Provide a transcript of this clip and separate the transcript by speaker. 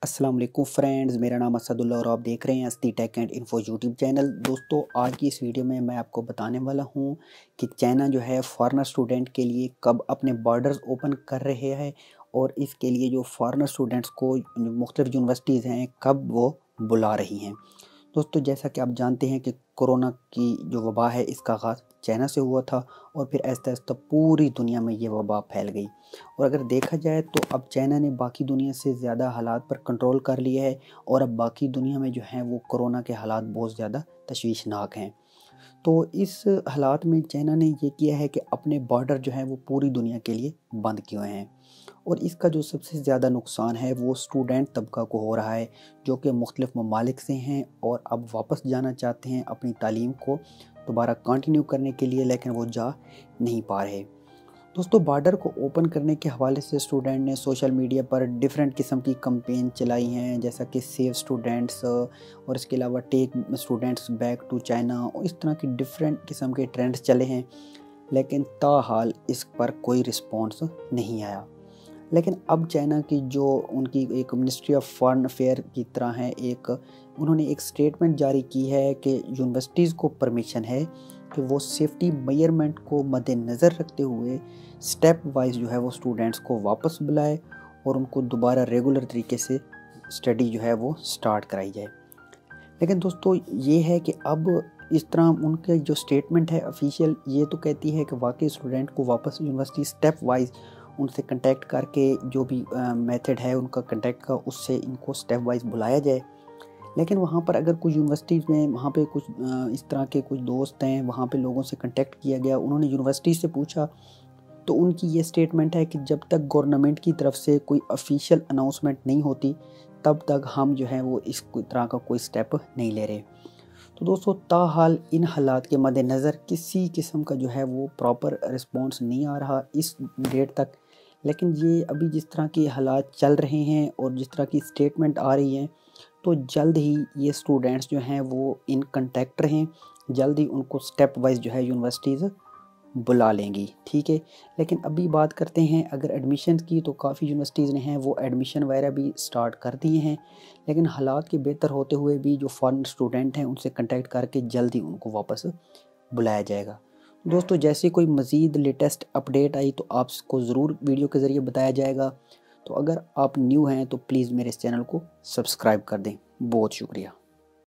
Speaker 1: अस्सलाम वालेकुम फ्रेंड्स, मेरा नाम असदुल्ला और आप देख रहे हैं अस्ती tech and info YouTube channel. दोस्तों, आज की इस वीडियो में मैं आपको बताने वाला हूं कि चाइना जो है फॉरेनर स्टूडेंट के लिए कब अपने बॉर्डर्स ओपन कर रहे हैं और इसके लिए जो फॉरेनर स्टूडेंट्स को मुख्तलिफ यूनिवर्सिटीज़ हैं कब वो बुला रही हैं। दोस्तों, जैसा कि आप जानते हैं कि कोरोना की जो वबा है इसका आगाज़ चाइना से हुआ था और फिर आहिस्ता आहिस्ता पूरी दुनिया में ये वबा फैल गई। और अगर देखा जाए तो अब चाइना ने बाकी दुनिया से ज़्यादा हालात पर कंट्रोल कर लिया है और अब बाकी दुनिया में जो है वो कोरोना के हालात बहुत ज़्यादा तशवीशनाक हैं। तो इस हालात में चाइना ने ये किया है कि अपने बॉर्डर जो हैं वो पूरी दुनिया के लिए बंद किए हुए हैं और इसका जो सबसे ज़्यादा नुकसान है वो स्टूडेंट तबका को हो रहा है, जो कि मुख्तलिफ ममालिक से हैं और अब वापस जाना चाहते हैं अपनी तालीम को दोबारा कंटिन्यू करने के लिए, लेकिन वो जा नहीं पा रहे। दोस्तों, बॉर्डर को ओपन करने के हवाले से स्टूडेंट ने सोशल मीडिया पर डिफरेंट किस्म की कैंपेन चलाई हैं, जैसा कि सेव स्टूडेंट्स और इसके अलावा take students back to China और इस तरह की डिफरेंट किस्म के ट्रेंड्स चले हैं, लेकिन ताहाल इस पर कोई रिस्पॉन्स नहीं आया। लेकिन अब चाइना की जो उनकी एक मिनिस्ट्री ऑफ फॉरेन अफेयर की तरह है, उन्होंने एक स्टेटमेंट जारी की है कि यूनिवर्सिटीज़ को परमिशन है कि वो सेफ्टी मेजरमेंट को मद्देनज़र रखते हुए स्टेप वाइज जो है वो स्टूडेंट्स को वापस बुलाए और उनको दोबारा रेगुलर तरीके से स्टडी जो है वो स्टार्ट कराई जाए। लेकिन दोस्तों, ये है कि अब इस तरह उनके जो स्टेटमेंट है ऑफिशियल, ये तो कहती है कि वाकई स्टूडेंट को वापस यूनिवर्सिटी स्टेप वाइज उनसे कांटेक्ट करके जो भी मेथड है उनका कांटेक्ट का, उससे इनको स्टेप वाइज बुलाया जाए। लेकिन वहाँ पर अगर कुछ यूनिवर्सिटीज़ में वहाँ पे कुछ इस तरह के कुछ दोस्त हैं, वहाँ पे लोगों से कांटेक्ट किया गया, उन्होंने यूनिवर्सिटी से पूछा तो उनकी ये स्टेटमेंट है कि जब तक गवर्नमेंट की तरफ से कोई ऑफिशियल अनाउंसमेंट नहीं होती तब तक हम जो है वो इस तरह का कोई स्टेप नहीं ले रहे। तो दोस्तों, ताहाल इन हालात के मद्देनज़र किसी किस्म का जो है वो प्रॉपर रिस्पॉन्स नहीं आ रहा इस डेट तक। लेकिन ये अभी जिस तरह के हालात चल रहे हैं और जिस तरह की स्टेटमेंट आ रही हैं, तो जल्द ही ये स्टूडेंट्स जो हैं वो इन कांटेक्ट रहें, जल्द ही उनको स्टेप वाइज जो है यूनिवर्सिटीज़ बुला लेंगी, ठीक है। लेकिन अभी बात करते हैं अगर एडमिशन की, तो काफ़ी यूनिवर्सिटीज़ ने हैं वो एडमिशन वगैरह भी स्टार्ट कर दिए हैं, लेकिन हालात के बेहतर होते हुए भी जो फॉरेन स्टूडेंट हैं उनसे कांटेक्ट करके जल्द ही उनको वापस बुलाया जाएगा। दोस्तों, जैसे कोई मज़ीद लेटेस्ट अपडेट आई तो आपको ज़रूर वीडियो के ज़रिए बताया जाएगा। तो अगर आप न्यू हैं तो प्लीज़ मेरे इस चैनल को सब्सक्राइब कर दें। बहुत शुक्रिया।